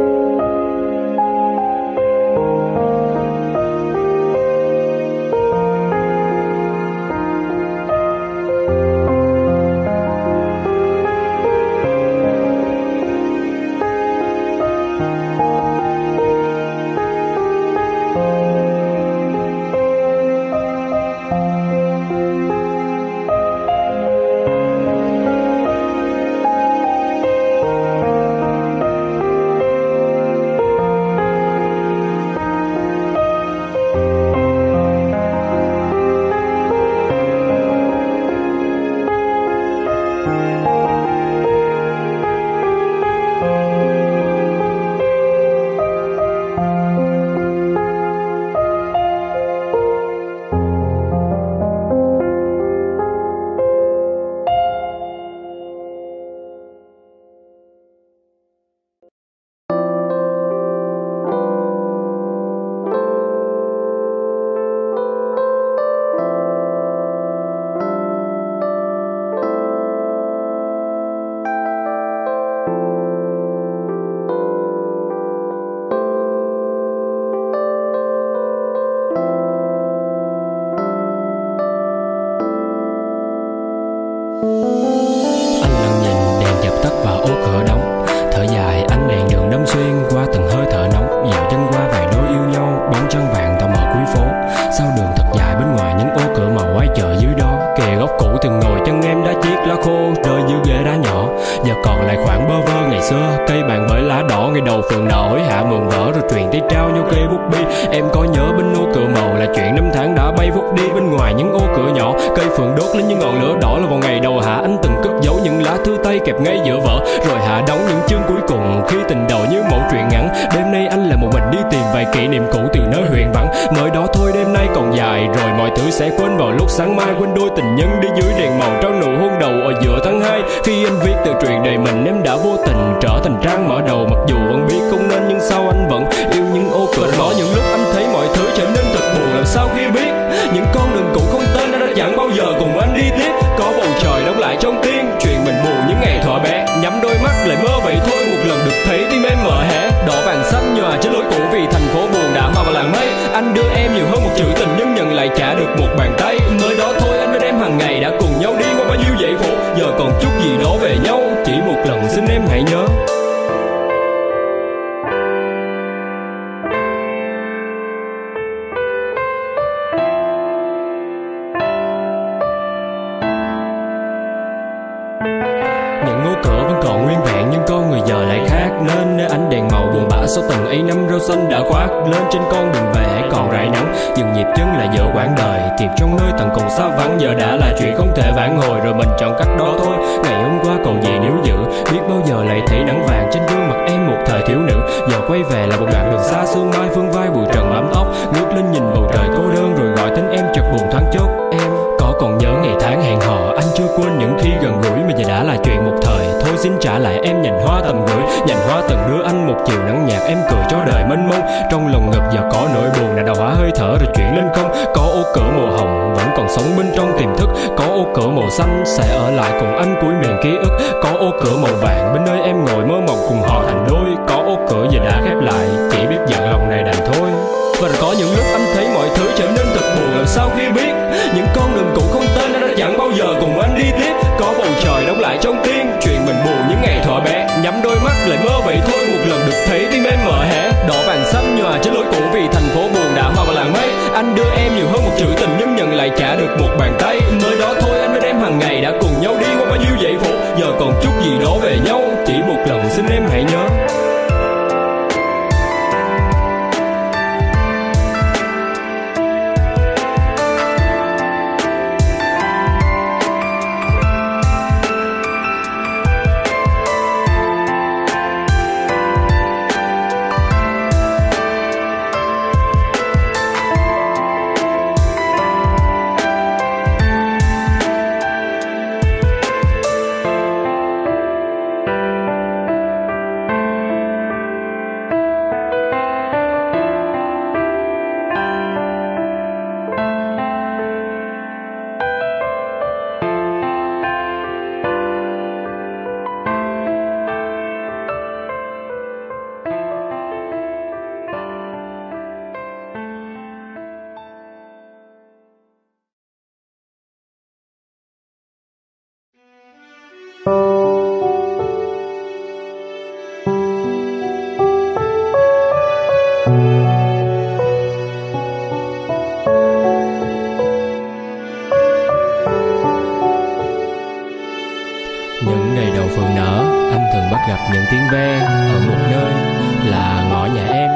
[SPEAKER 8] Sáng mai quên đôi tình nhân đi dưới đèn màu trao nụ hôn đầu ở giữa tháng 2. Khi anh viết tờ truyện đời mình em đã vô tình trở thành trang mở đầu. Mặc dù anh biết không nên nhưng sao anh vẫn yêu những ô cửa. Có những lúc anh thấy mọi thứ trở nên thật buồn. Làm sao khi biết những con đường cũ không tên đã chẳng bao giờ cùng anh đi tiếp. Có bầu trời đóng lại trong tim chuyện mình buồn những ngày thuở bé. Nhắm đôi mắt lại mơ vậy thôi một lần được thấy tim em mở hé. Đỏ vàng xanh nhòa trên lối cũ vì thành phố buồn đã hòa vào làng mây. Anh đưa em nhiều hơn một chữ tình nhưng nhận lại trả được một bàn xanh đã khoác lên trên con đường về hãy còn rải nắng. Dừng nhịp chân lại giữa quãng đời kịp trong nơi tận cùng xa vắng, giờ đã là chuyện không thể vãn hồi rồi mình chọn cách đó thôi. Ngày hôm qua còn gì níu giữ, biết bao giờ lại thấy nắng vàng trên gương mặt em một thời thiếu nữ. Giờ quay về là một đoạn đường xa sương mai phương vai bụi trần bám tóc, ngước lên nhìn bầu trời cô đơn rồi gọi tên em chợt buồn thoáng chốc. Em có còn nhớ ngày tháng hẹn hò, anh chưa quên những khi gần gũi mà giờ đã là chuyện một thời. Thôi xin trả lại em nhành hoa tầm gửi, nhành hoa từng đưa anh một chiều nắng nhạt, em cười cho đời mênh mông. Trong lòng ngực giờ có nỗi buồn là đào hóa hơi thở rồi chuyển lên không. Có ô cửa màu hồng vẫn còn sống bên trong tiềm thức, có ô cửa màu xanh sẽ ở lại cùng anh cuối miền ký ức. Có ô cửa màu vàng bên nơi em ngồi mơ mộng cùng họ thành đôi, có ô cửa giờ đã khép lại chỉ biết giận lòng này đành thôi. Và có những lúc anh thấy mọi thứ trở nên thật buồn, làm sao khi biết những con đường cũ không tên đã chẳng bao giờ cùng anh đi tiếp. Có bầu trời đóng lại trong tim chuyện mình buồn những ngày thuở bé, nhắm đôi mắt lại mơ vậy thôi một lần được thấy tim em mở hé. Đỏ vàng xanh nhòa trên lối cũ vì thành phố buồn đã hòa vào làng mây. Anh đưa em nhiều hơn một chữ tình nhưng nhận lại trả được một bàn tay. Mới đó thôi anh với em hàng ngày đã cùng nhau đi qua bao nhiêu dãy phố, giờ còn chút gì đó về nhau chỉ một lần xin em hãy nhớ. Những ngày đầu phượng nở, anh thường bắt gặp những tiếng ve ở một nơi là ngõ nhà em.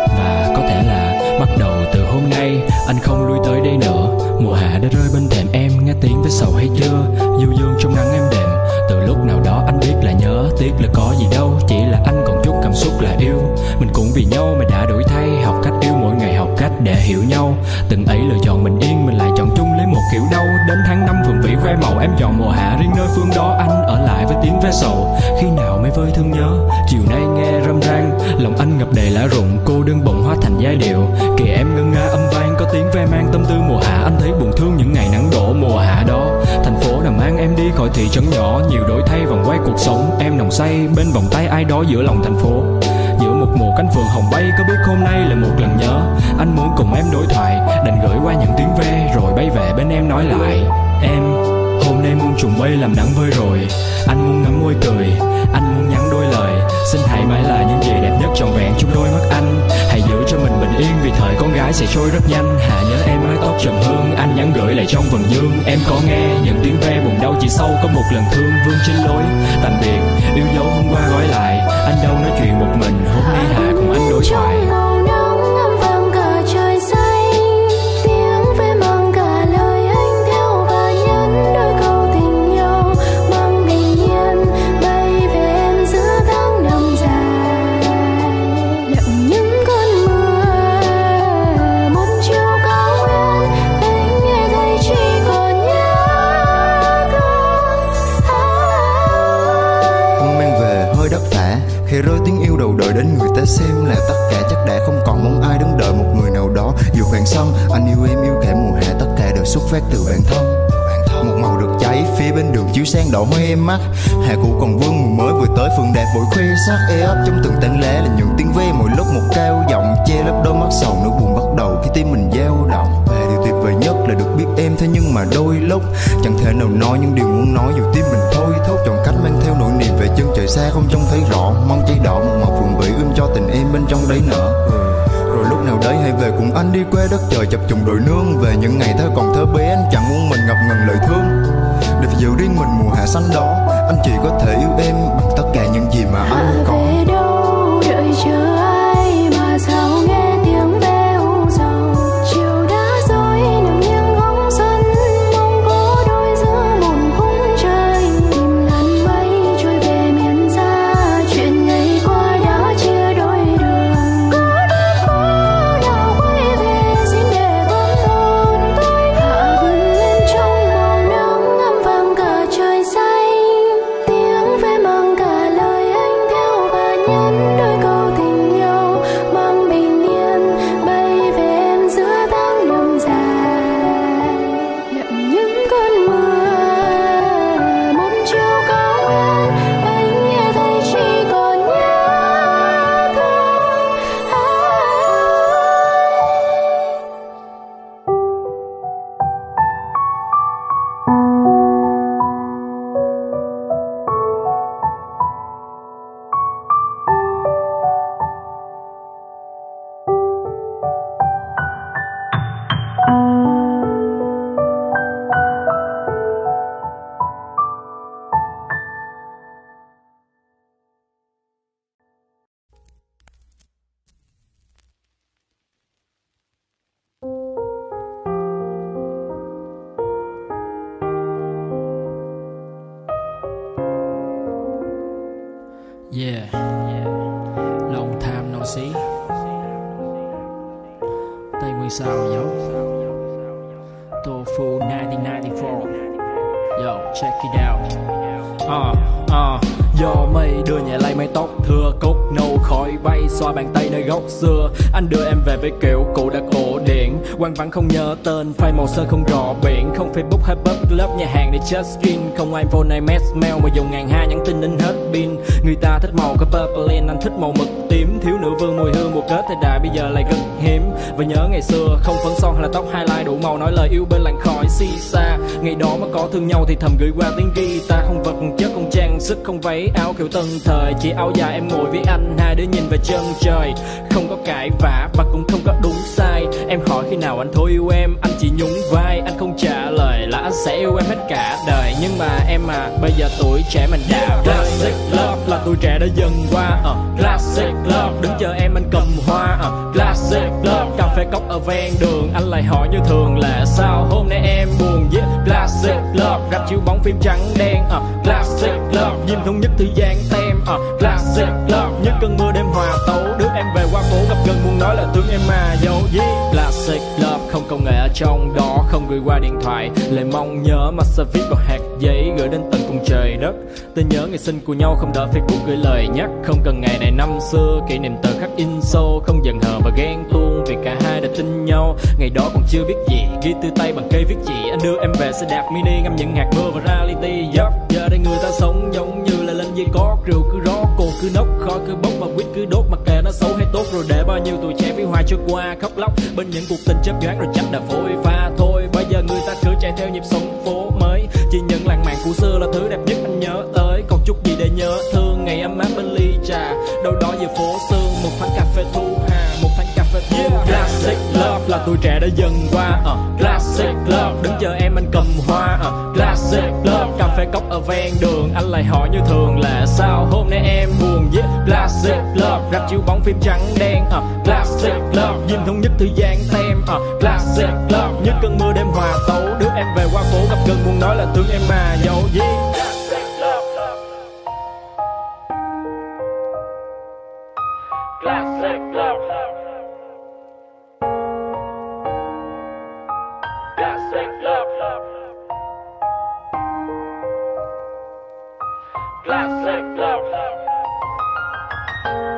[SPEAKER 8] Và có thể là bắt đầu từ hôm nay anh không lui tới đây nữa. Mùa hạ đã rơi bên thềm em, nghe tiếng với sầu hay chưa du dương trong nắng em đềm. Từ lúc nào đó anh biết là nhớ, tiếc là có gì đâu, chỉ là anh còn chút cảm xúc là yêu. Mình cũng vì nhau mà đã đổi thay, học cách yêu mỗi ngày, học cách để hiểu nhau. Từng ấy lựa chọn mình yên, mình lại chọn chung lấy một kiểu đau. Đến tháng 5 phường vĩ khoe màu, em chọn mùa hạ riêng nơi phương đó. Anh ở lại với tiếng ve sầu, khi nào mới vơi thương nhớ. Chiều nay nghe râm ran, lòng anh ngập đầy lá rụng, cô đơn bỗng hóa thành giai điệu. Kìa em ngân nga âm vang, có tiếng ve mang tâm tư mùa hạ. Anh thấy buồn thương những ngày nắng đổ mùa hạ đó. Thành phố nào mang em đi khỏi thị trấn nhỏ, nhiều đổi thay vòng quay cuộc sống. Em nồng say bên vòng tay ai đó giữa lòng thành phố. Giữa một mùa cánh phượng hồng bay, có biết hôm nay là một lần nhớ. Anh muốn cùng em đối thoại, đành gửi qua những tiếng ve rồi bay về bên em nói lại. Em, hôm nay muôn trùng mây làm nắng vơi rồi. Anh muốn ngắm môi cười, anh muốn nhắn đôi lời. Xin hãy mãi là những gì đẹp nhất trọn vẹn trong đôi mắt anh. Hãy giữ cho mình bình yên vì thời con gái sẽ trôi rất nhanh. Hạ nhớ em mái tóc trầm hương, anh nhắn gửi lại trong vầng dương. Em có nghe những tiếng ve buồn đau chỉ sau có một lần thương vương trên lối. Tạm biệt, yêu dấu hôm qua gói lại. Anh đâu nói chuyện một mình, hôm nay Hạ cùng anh đối thoại.
[SPEAKER 9] Khi rơi tiếng yêu đầu đời đến người ta xem là tất cả, chắc đã không còn mong ai đứng đợi một người nào đó. Dù khoảng sân, anh yêu em yêu cả mùa hạ, tất cả đều xuất phát từ bản thân. Một màu được cháy phía bên đường chiếu sang đỏ môi em mắt. Hạ cũ còn vương mùa mới vừa tới, phượng đạp vội khoe sắc ê ấp trong từng tán lá là những tiếng ve mỗi lúc một cao giọng che lấp đôi mắt sầu nỗi buồn bắt đầu khi tim mình dao động. Và điều tuyệt vời nhất là được biết em, thế nhưng mà đôi lúc chẳng thể nào nói những điều muốn nói dù tim mình thôi thúc. Chọn cách mang theo nỗi niềm về chân trời xa không trông thấy rõ, mong cháy đỏ một màu phượng vĩ ươm cho tình em bên trong đấy nở. Rồi lúc nào đấy hãy về cùng anh đi qua đất trời chập trùng đồi nương. Về những ngày thơ còn thơ bé anh chẳng muốn mình ngập ngừng lời thương. Để phải giữ riêng mình mùa hạ xanh đó, anh chỉ có thể yêu em bằng tất cả những gì mà anh còn.
[SPEAKER 6] Đâu đợi chờ ai mà sao
[SPEAKER 3] Yeah, long time no see. Tây Nguyên sao dấu Tofu 1994. Yo, check it out. Do mây đưa nhẹ lay mái tóc thưa cốc nâu khói bay xoa bàn tay nơi góc xưa. Anh đưa em về với kiểu cụ đặt ổ điện, quang vắng không nhớ tên, file màu sơn không rõ biển. Không Facebook hay pub club, nhà hàng để just in. Không iPhone hay mail mà dùng ngàn hai nhắn tin đến hết pin. Người ta thích màu có purple lane, anh thích màu mực tím. Thiếu nữ vương mùi hương một kết thời đại bây giờ lại rất hiếm. Và nhớ ngày xưa không phấn son hay là tóc highlight đủ màu, nói lời yêu bên làn khói si xa. Ngày đó mà có thương nhau thì thầm gửi qua tiếng guitar. Không vật chất không trang sức không váy áo kiểu tân thời, chỉ áo dài em ngồi với anh, hai đứa nhìn về chân trời. Không có cãi vã và cũng không có đúng sai. Em hỏi khi nào anh thôi yêu em, anh chỉ nhún vai. Anh không trả lời là anh sẽ yêu em hết cả đời. Nhưng mà em bây giờ tuổi trẻ mình đã classic love là tuổi trẻ đã dần qua. Classic love đứng chờ em anh cầm hoa. Classic love cà phê cốc ở ven đường, anh lại hỏi như thường là sao hôm nay em buồn. Classic love rap chiếu bóng phim trắng đen. Classic love nhìn thống nhất thời gian tem. Classic love như cơn mưa đêm hòa tấu, đưa em về qua phố gặp gần muốn nói là thương em mà dấu. Classic love không công nghệ ở trong đó, không gửi qua điện thoại, lại mong nhớ mà sẽ viết vào hạt giấy gửi đến tận cùng trời đất. Tôi nhớ ngày sinh của nhau không đợi Facebook gửi lời nhắc, không cần ngày này năm xưa kỷ niệm tờ khắc in sâu. Không giận hờn và ghen tuông vì cả hai đã tin nhau. Ngày đó còn chưa biết gì, ghi từ tay bằng cây viết chỉ. Anh đưa em về xe đạp mini ngắm những hạt mưa và reality. Giờ đây người ta sống giống như là lên dây cót, rượu cứ rót, cồn cứ nốc, khói cứ bốc và quýt cứ đốt. Mặc kệ nó xấu hay tốt rồi để bao nhiêu tuổi trẻ với hoài trôi qua khóc lóc bên những cuộc tình chớp nhoáng rồi chắc đã phôi pha thôi. Bây giờ người ta cứ chạy theo nhịp sống phố mới, chỉ những lãng mạn của xưa là thứ đẹp nhất anh nhớ tới. Còn chút gì để nhớ thương ngày ấm áp bên ly trà, đâu đó giữa phố sương một tháng cà phê thu hà, một tháng cà phê thu hà. Classic love là tuổi trẻ đã dần qua. Classic love đứng chờ em anh cầm hoa. Classic love cà phê cốc ở ven đường, anh lại hỏi như thường là sao hôm nay em buồn. Classic love rap chiếu bóng phim trắng đen. Classic love nhìn thống nhất thời gian tem. Classic love như cơn mưa đêm hòa tấu, đưa em về qua phố gặp gần muốn nói là thương em mà dấu. Classic love. Classic love. Classic love. Classic love.